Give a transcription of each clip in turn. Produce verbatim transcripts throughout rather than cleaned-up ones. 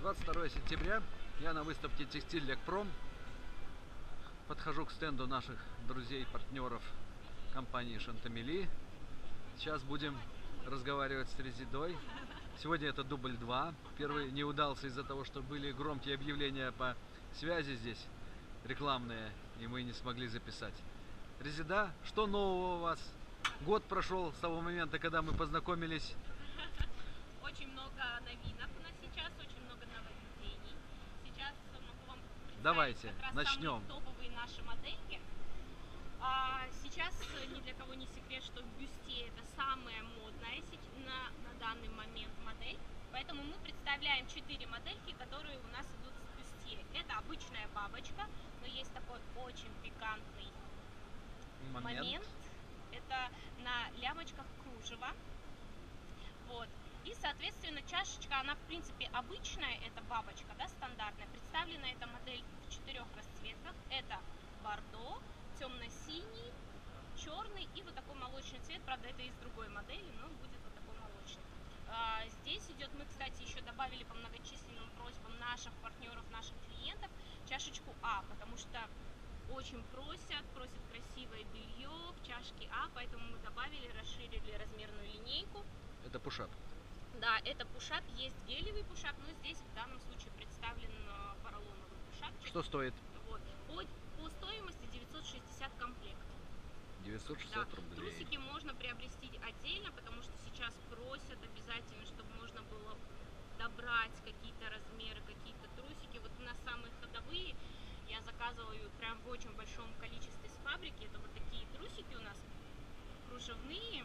двадцать второе сентября. Я на выставке Текстиль Лекпром. Подхожу к стенду наших друзей, партнеров компании Шантамели. Сейчас будем разговаривать с Резидой. Сегодня это дубль два. Первый не удался из-за того, что были громкие объявления по связи здесь, рекламные, и мы не смогли записать. Резида, что нового у вас? Год прошел с того момента, когда мы познакомились. Очень много новинок у нас сейчас, очень много нововведений. Сейчас могу вам представить Давайте, как раз начнем. самые топовые наши модельки. А, сейчас ни для кого не секрет, что бюстье это самая модная на, на данный момент модель. Поэтому мы представляем четыре модельки, которые у нас идут с бюстье. Это обычная бабочка, но есть такой очень пикантный момент. момент. Это на лямочках кружева. Вот. И, соответственно, чашечка, она, в принципе, обычная, это бабочка, да, стандартная. Представлена эта модель в четырех расцветках. Это бордо, темно-синий, черный и вот такой молочный цвет. Правда, это из другой модели, но будет вот такой молочный. А, здесь идет, мы, кстати, еще добавили по многочисленным просьбам наших партнеров, наших клиентов, чашечку А, потому что очень просят, просят красивое белье в чашке А, поэтому мы добавили, расширили размерную линейку. Это пушап. Да, это пушап, есть гелевый пушап, но здесь в данном случае представлен поролоновый пушап. Что стоит? Вот. По, по стоимости девятьсот шестьдесят комплект. девятьсот шестьдесят да. рублей. Трусики можно приобрести отдельно, потому что сейчас просят обязательно, чтобы можно было добрать какие-то размеры, какие-то трусики. Вот у нас самые ходовые, я заказываю прям в очень большом количестве с фабрики. Это вот такие трусики у нас кружевные.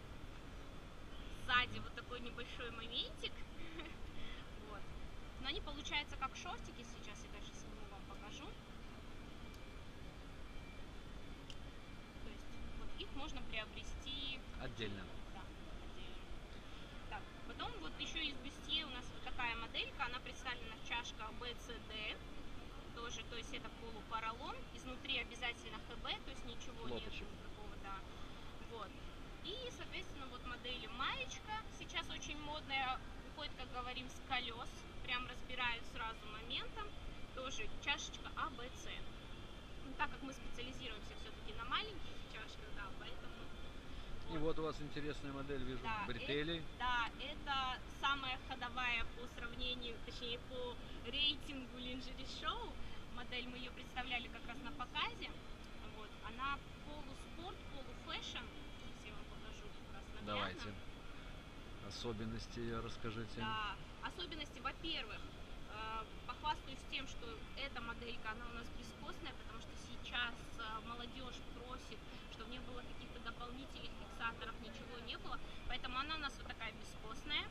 Сзади вот такой небольшой моментик. Вот. Но они получаются как шортики. Сейчас я даже сниму, вам покажу. То есть вот их можно приобрести отдельно. Да, отдельно. Так, потом вот еще из бюстье у нас вот такая моделька. Она представлена в чашках бэ цэ дэ. Тоже, то есть это полупоролон. Изнутри обязательно ха бэ, то есть ничего нет такого, да. Вот. И, соответственно, вот модели маечка, сейчас очень модная, уходит, как говорим, с колес, прям разбирают сразу моментом, тоже чашечка А, Б, С. Ну, так как мы специализируемся все-таки на маленьких чашках, да, поэтому... Вот. И вот у вас интересная модель, вижу, да, бретели. Это, да, это самая ходовая по сравнению, точнее, по рейтингу линжери-шоу. Модель, мы ее представляли как раз на показе. Вот, она полуспорт, полуфэшн. Давайте. Особенности ее расскажите. Да, особенности, во-первых, э, похвастаюсь тем, что эта моделька, она у нас бескостная, потому что сейчас э, молодежь просит, чтобы не было каких-то дополнительных фиксаторов, ничего не было. Поэтому она у нас вот такая бескостная,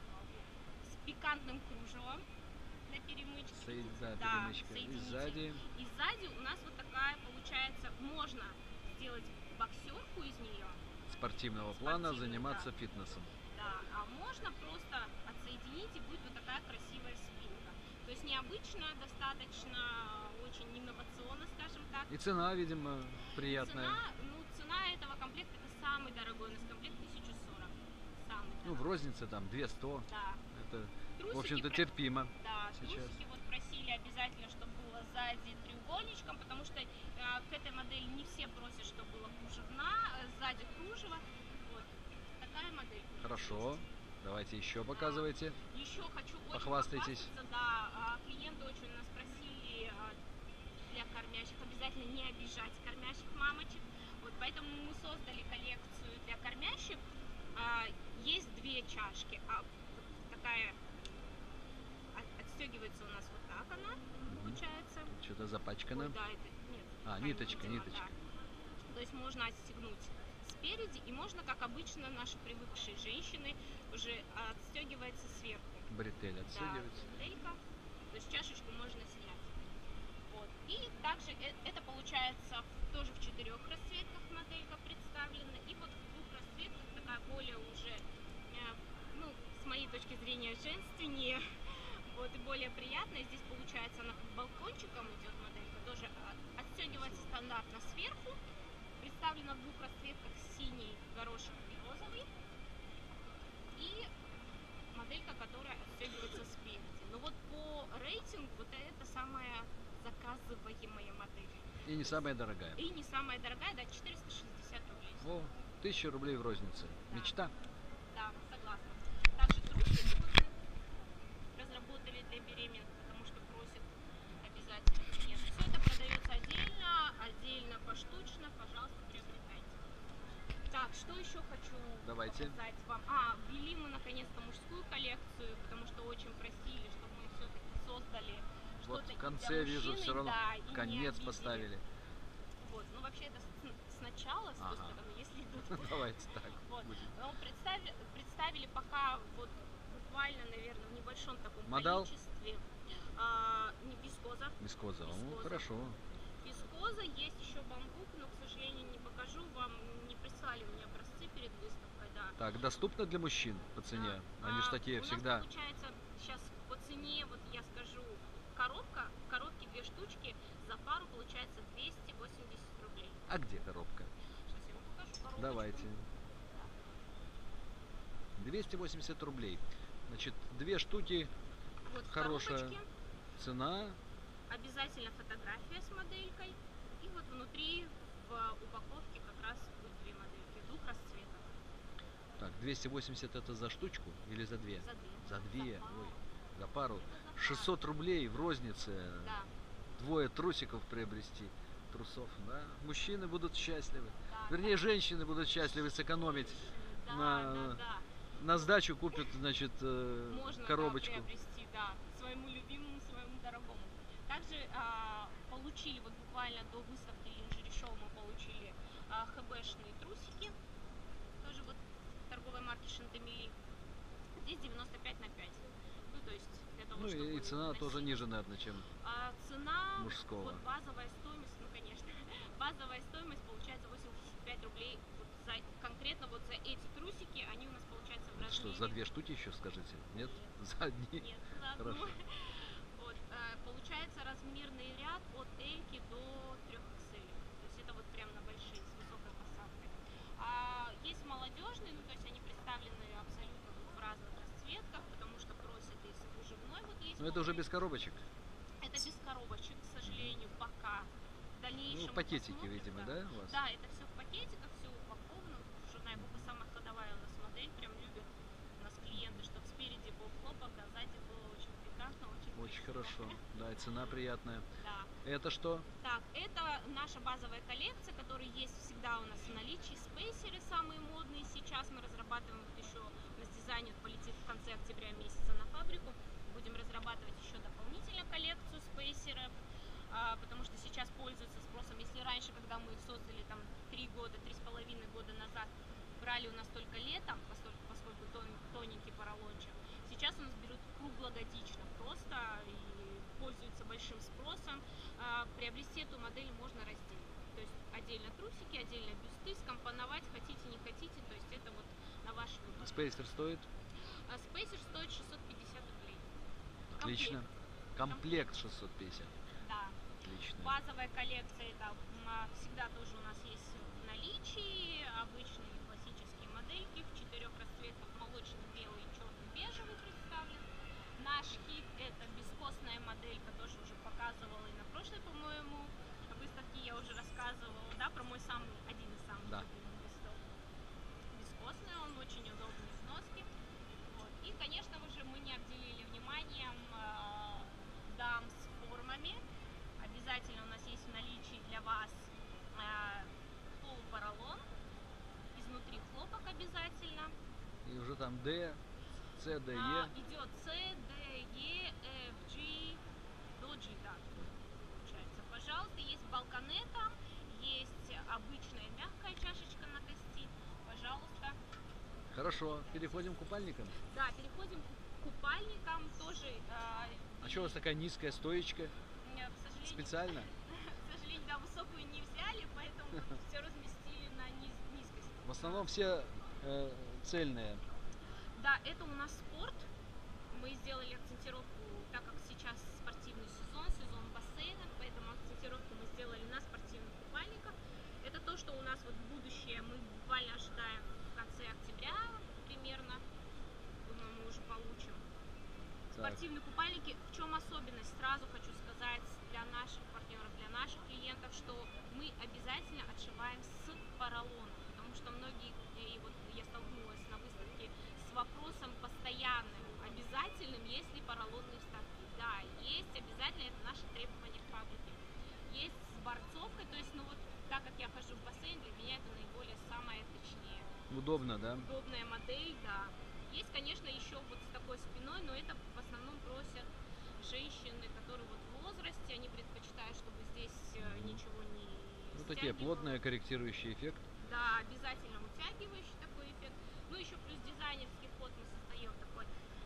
с пикантным кружевом для перемычки. Соед... Да, да, перемычка. И сзади. И сзади у нас вот такая получается, можно сделать боксерку из нее. Спортивного плана, заниматься да. фитнесом. Да, а можно просто отсоединить, и будет вот такая красивая спинка. То есть необычно, достаточно, очень инновационно, скажем так. И цена, видимо, приятная. Цена, ну, цена этого комплекта, это самый дорогой у нас комплект, тысяча сорок. Самый дорогой. Ну, в рознице там две сто. Да. Это, трусики в общем-то, про... терпимо. Да, сейчас. Трусики вот просили обязательно, чтобы было сзади треугольничком, потому что э, к этой модели не все просят, чтобы было кружевна, сзади кружево. Вот такая модель. Хорошо. Давайте еще показывайте. А, еще хочу очень похвастайтесь. Да, клиенты очень нас просили для кормящих обязательно не обижать кормящих мамочек. Вот поэтому мы создали коллекцию для кормящих. А, есть две чашки. А, вот такая отстегивается у нас вот так она получается. Что-то запачкано. Ой, да, это нет. А, ниточка, видимо, ниточка. Да. То есть можно отстегнуть спереди, и можно, как обычно, наши привыкшие женщины, уже отстегивается сверху. Бретель отстегивается. Да, бретелька. То есть чашечку можно снять. Вот. И также это получается тоже в четырех расцветках моделька представлена. И вот в двух расцветках такая более уже, ну, с моей точки зрения, женственнее. Вот, и более приятная. Здесь получается она как балкончиком идет моделька. Тоже отстегивается стандартно сверху. Представлена в двух расцветках: синий, горошек и розовый. И моделька, которая отстегивается спереди. Но вот по И не самая дорогая. И не самая дорогая, да, четыреста шестьдесят рублей. О, тысяча рублей в рознице. Да. Мечта. Да, согласна. Также трусики вот мы разработали для беременных, потому что просят обязательно клиенты. Все это продается отдельно, отдельно поштучно, пожалуйста, приобретайте. Так, что еще хочу Давайте. показать вам? А, ввели мы наконец-то мужскую коллекцию, потому что очень просили, чтобы мы все-таки создали Вот что-то в и конце для вижу, мужчины, все равно да, и не конец обидели. поставили. Вот, ну вообще это с- сначала, с той Ага. стороны, если идут. Давайте так Вот. будет. Но представили, представили пока вот буквально, наверное, в небольшом таком Модал? количестве. А, не вискоза. Вискоза. О, Вискоза. хорошо. Вискоза, есть еще бамбук, но, к сожалению, не покажу вам, не прислали мне образцы перед выставкой, да. Так, доступно для мужчин по цене? Да. Они А, же такие у всегда. нас получается сейчас по цене, вот я скажу, коробка, коробки две штучки, за пару получается двести восемьдесят рублей. А где коробка? Сейчас я вам покажу коробочку. Давайте. двести восемьдесят рублей. Значит, две штуки, Вот в хорошая коробочке цена. обязательно фотография с моделькой. И вот внутри в упаковке как раз будет две модельки двух расцветок. Так, двести восемьдесят это за штучку или за две? За две. За две. За пару. Ой, за пару. Это за пару. шестьсот рублей в рознице. Да, Двое трусиков приобрести. Трусов, да. Мужчины будут счастливы. да. Вернее, женщины будут счастливы сэкономить. Да, на- да, да. На сдачу купят, значит, э, Можно, коробочку. да, приобрести, да, своему любимому, своему дорогому. Также а, получили, вот буквально до выставки линжери-шоу мы получили а, хэбэшные трусики, тоже вот торговой марки Шантамели. Здесь девяносто пять на пять. Ну, то есть для того, Ну чтобы и, и цена носить. тоже ниже, наверное, чем А, цена, мужского. вот базовая стоимость, ну, конечно, базовая стоимость получается восемьдесят пять рублей. Вот за, конкретно вот за эти трусики, они у нас получаются в размере... Что, за две штуки еще скажите? Нет? За одни? Нет, за одну. Хорошо. Вот, э, получается размерный ряд от L до три икс эль. То есть это вот прям на большие, с высокой посадкой. А есть молодежные, ну то есть они представлены абсолютно в разных расцветках, потому что просят и с кружевной вот есть. Но это уже полный. без коробочек. Это без коробочек, к сожалению, пока. В дальнейшем Ну, пакетики, посмотрим, видимо, да, у вас? Да, это все в пакетиках, все упаковано. Журнал Эпоха самая ходовая у нас модель, прям любят у нас клиенты, чтобы спереди был хлопок, а сзади было очень пикантно, очень Очень красиво. хорошо. Да, и цена приятная. Да. Это что? Так, это наша базовая коллекция, которая есть всегда у нас в наличии. Спейсеры самые модные сейчас. Мы разрабатываем вот еще, у нас дизайнер полетит в конце октября месяца на фабрику. Будем разрабатывать еще дополнительно коллекцию спейсеров, а, потому что сейчас пользуются спросом. Если раньше, когда мы их создали там три года, три с половиной года назад, брали у нас только летом, поскольку, поскольку тон- тоненький поролончик, сейчас у нас берут круглогодично просто и пользуются большим спросом. А, приобрести эту модель можно раздельно. То есть отдельно трусики, отдельно бюсты, скомпоновать хотите, не хотите, то есть это вот на ваш выбор. Спейсер стоит? А спейсер стоит шестьсот пятьдесят рублей. Отлично. Комплект шестьсот пятьдесят. Да. Отлично. Базовая коллекция это м, а, всегда тоже у нас есть в наличии. Обычные классические модельки в четырех расцветках: молочный, белый, черный, бежевый представлен. Наш хит это бескостная моделька, тоже уже показывала и на прошлой, по-моему, выставке я уже рассказывала, да, про мой самый, один из самых Да. любимых листов. Бескостный, он очень удобный в носке. Вот. И, конечно же, мы не обделили вниманием э, дам с формами. Обязательно у нас есть в наличии для вас э, полупоролон, изнутри хлопок обязательно. И уже там D, C, D, А, E. идет C, D, E, F, G, до G, да, получается. Пожалуйста, есть балконета, есть обычная мягкая чашечка на кости. Пожалуйста. Хорошо. Переходим к купальникам. Да, переходим к купальникам тоже. э, А что у вас такая низкая стоечка? э, к сожалению, Специально? К сожалению, да, высокую не взяли, поэтому все разместили на низ, низкость. В основном все э, цельные. Да, это у нас спорт. Мы сделали акцентировку, так как сейчас спортивный сезон, сезон бассейнов, поэтому акцентировку мы сделали на спортивных купальниках. Это то, что у нас вот в будущее мы буквально ожидаем в конце октября примерно. Думаю, мы уже получим Так. Спортивные купальники. В чем особенность? Сразу хочу сказать для наших партнеров, для наших клиентов, что мы обязательно отшиваем с поролона, потому что многие, и вот я столкнулась на выставке с вопросом постоянным, обязательным, есть ли поролонные вставки. Да, есть обязательно, это наши требования к фабрике. Есть с борцовкой, то есть, ну вот, так как я хожу в бассейн, для меня это наиболее самое точнее. Удобно, да? Удобная модель, да. Есть, конечно, еще вот с такой спиной, но это в основном просят женщины, которые вот в возрасте, они предпочитают, чтобы здесь э, ничего не Ну, такие стягивало. плотные корректирующий эффект. Да, обязательно утягивающий такой эффект. Ну, еще плюс дизайнерский ход мы создаем такой,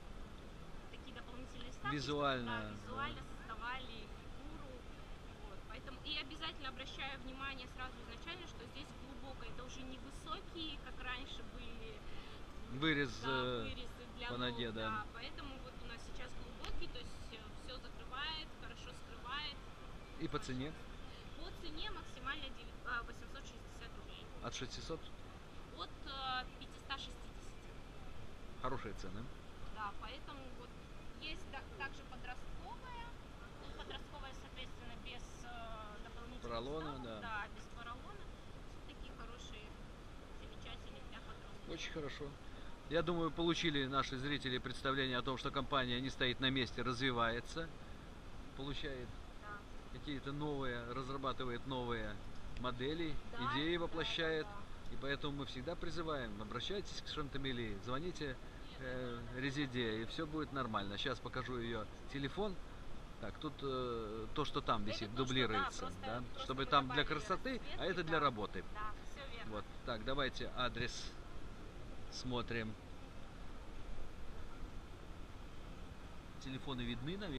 такие дополнительные ставки, Визуально, чтобы, да, да. визуально создавали фигуру. Вот, поэтому и обязательно обращаю внимание сразу изначально, что здесь глубоко. Это уже не высокие, как раньше были, Вырез да, э, вырезы для по ног, ноге, да. да. Поэтому вот у нас сейчас глубокий, то есть все закрывает, хорошо скрывает. и по цене По цене максимально девять- а, восемьсот шестьдесят рублей. от шестисот. От э, пятьсот шестьдесят. Хорошие цены. Да, поэтому вот есть так- также подростковая. Ну, подростковая, соответственно, без э, дополнительных Поролона, вставок, да. да, без поролона. Такие хорошие, замечательные для подростков. Очень хорошо. Я думаю, получили наши зрители представление о том, что компания не стоит на месте, развивается, получает Да. какие-то новые, разрабатывает новые модели, Да, идеи да, воплощает. да, И поэтому мы всегда призываем, обращайтесь к Шантамели, звоните э, Резиде, и все будет нормально. Сейчас покажу ее телефон. Так, тут э, то, что там Это висит, то, что, да, дублируется, просто- да, просто чтобы мы там для добавили красоты, расцветки, а это для да. работы. Да, все верно. Вот, так, давайте адрес смотрим. Телефоны видны, наверное.